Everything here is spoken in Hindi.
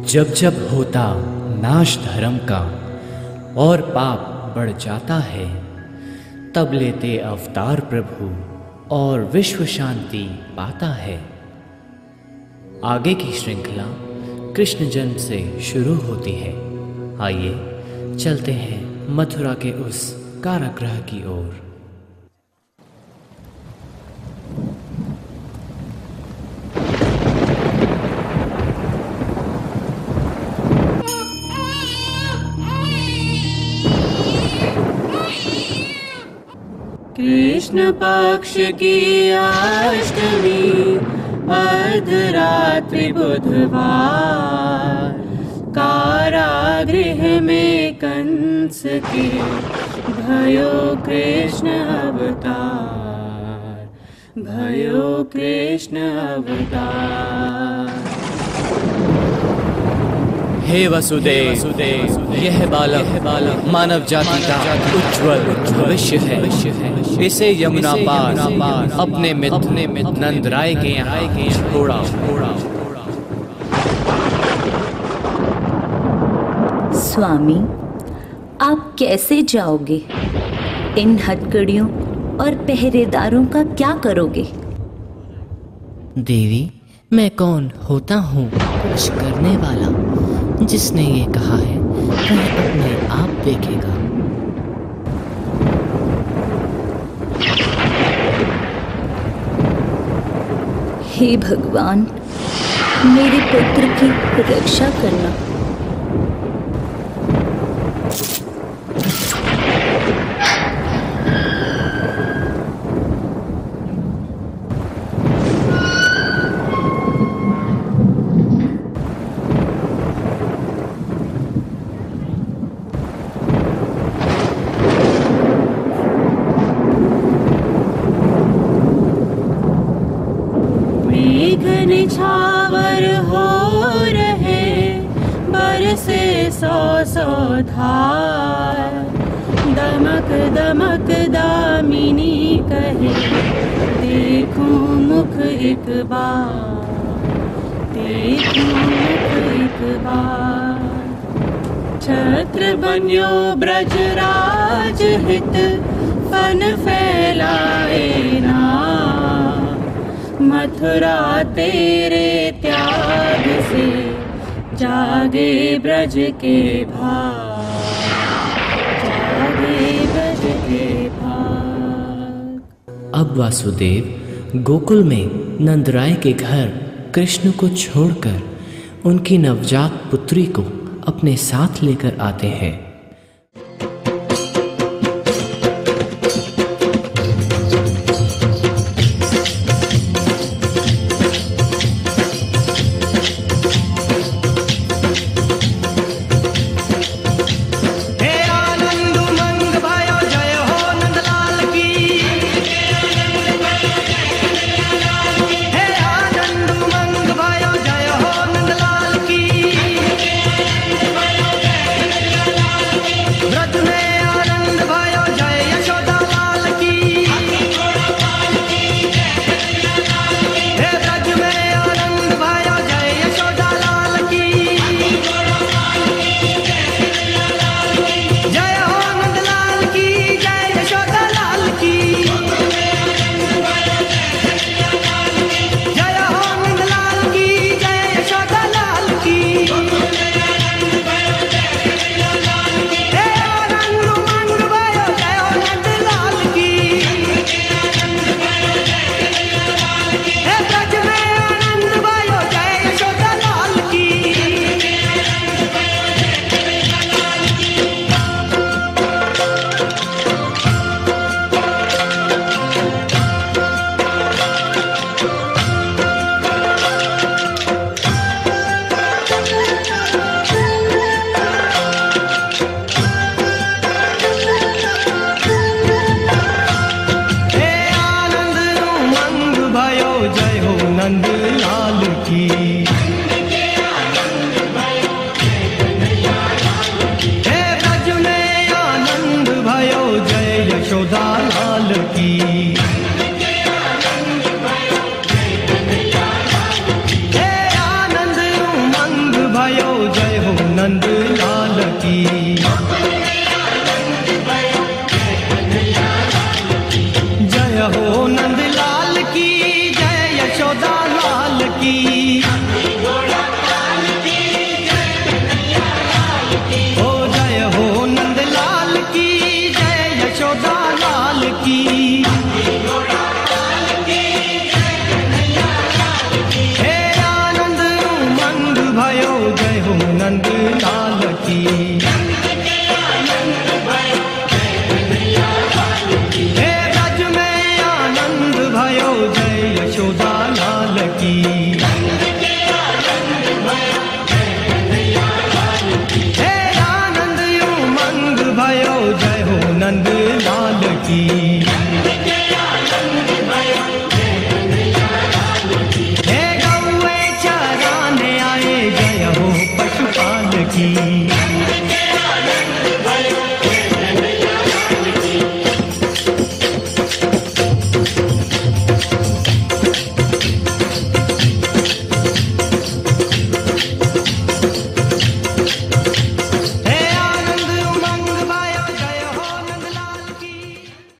जब जब होता नाश धर्म का और पाप बढ़ जाता है, तब लेते अवतार प्रभु और विश्व शांति पाता है। आगे की श्रृंखला कृष्ण जन्म से शुरू होती है। आइए चलते हैं मथुरा के उस कारागृह की ओर। कृष्ण पक्ष की अष्टमी अर्धरात्रि बुधवार, कारागृह में कंस के भयो कृष्ण अवतार, भयो कृष्ण अवतार। हे वसुदेव, यह बालक मानव जाति का उज्ज्वल भविष्य है। इसे यमुना पार अपने मित्र नंद राय के यहाँ छोड़ा। स्वामी, आप कैसे जाओगे? इन हथकड़ियों और पहरेदारों का क्या करोगे? देवी, मैं कौन होता हूँ कुछ करने वाला? जिसने ये कहा है वह अपने आप देखेगा। हे भगवान, मेरे पुत्र की रक्षा करना। निछावर हो रहे बरसे सौ सौ धार, दमक दमक दामिनी कहे देखूं मुख एक बार, देखूं मुख एक बार। छत्र बन्यो ब्रजराज हित फन फैलाए ना, मथुरा तेरे त्याग से जागे ब्रज के भाग, जागे ब्रज के भाग। अब वासुदेव गोकुल में नंद राय के घर कृष्ण को छोड़कर उनकी नवजात पुत्री को अपने साथ लेकर आते हैं। नंद लाल की। हे ब्रज में आनंद भयो जय यशोदा लाल की। हे आनंद उमंग भयो जय हो नंद लाल की। हे गौए चराने आए जय हो पशुपाल की।